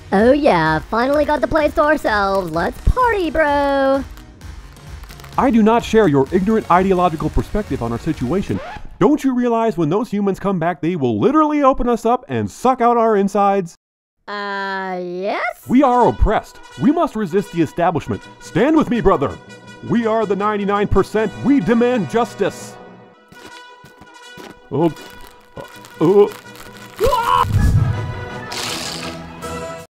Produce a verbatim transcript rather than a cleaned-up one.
Oh yeah, finally got the place to ourselves. Let's party, bro. I do not share your ignorant ideological perspective on our situation. Don't you realize when those humans come back, they will literally open us up and suck out our insides? Uh, yes? We are oppressed. We must resist the establishment. Stand with me, brother. We are the ninety-nine percent. We demand justice. Oh, uh, uh.